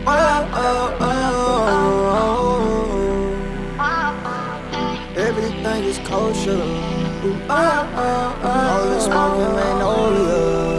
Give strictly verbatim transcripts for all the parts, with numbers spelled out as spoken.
oh, oh. Everything is kosher. Oh, oh, oh. All the smoking magnolia.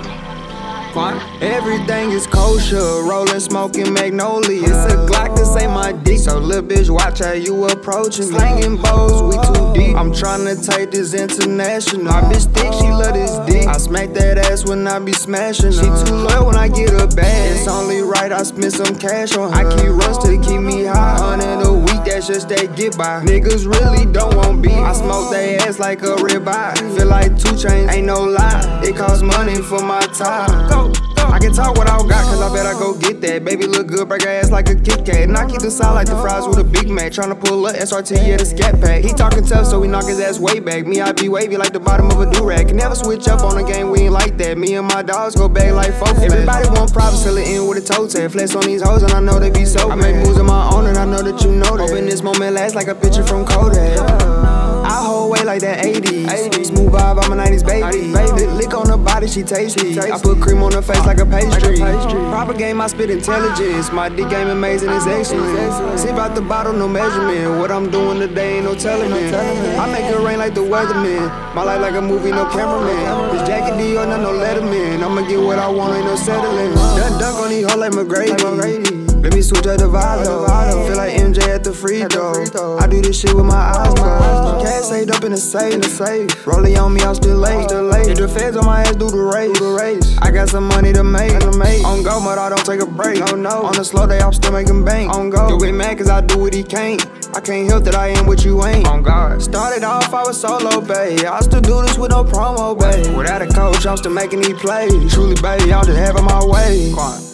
Everything is kosher, rollin' smoking magnolia. It's a Glock, this ain't my dick. So lil' bitch, watch how you approachin' me. Slangin' bows, we too deep. I'm tryna take this international. My bitch thick, she love this dick. I smack that ass when I be smashin'. She too loyal when I get her bag. It's only right I spend some cash on her. I keep runs to keep me high. Hundred a week, that's just that get by. Niggas really don't want beef. I smoke they ass like a ribeye. Feel like two chains, ain't no lie. It costs money for my time. Go. I can talk what I got, cause I bet I go get that. Baby look good, break her ass like a Kit Kat. And I keep the side like the fries with a Big Mac. Tryna pull up S R T at a scat pack. He talking tough, so we knock his ass way back. Me, I be wavy like the bottom of a do-rag. Can never switch up on a game, we ain't like that. Me and my dogs go back like four flat. Everybody want props, till it end with a toe tag. Flex on these hoes and I know they be so bad. I make moves on my own and I know that you know that. Hoping this moment lasts like a picture from Kodak. I hold weight like that eighties. Smooth vibe, I'm a nineties baby. Lick on her body, she tasty. I put cream on her face like a pastry. Proper game, I spit intelligence. My dick game amazing, it's excellent. Sip out the bottle, no measurement. What I'm doing today ain't no telling me. I make it rain like the weatherman. My life like a movie, no cameraman. This jacket D or not no letterman. I'ma get what I want, ain't no settling. Done dunk on these hoes like McGrady. Let me switch up the vibe though. Feel like M J at the free throw. I do this shit with my eyes closed. Cash saved up in the safe. Rolling on me, I'm still late. If the feds on my ass, do the race. I got some money to make. On go, but I don't take a break. On the slow day, I'm still making bank. On go, you get mad cause I do what he can't. I can't help that I am what you ain't. On guard. Started off, I was solo, babe. I still do this with no promo, babe. Without a coach, I'm still making these plays. Truly, baby, I'm just having my way.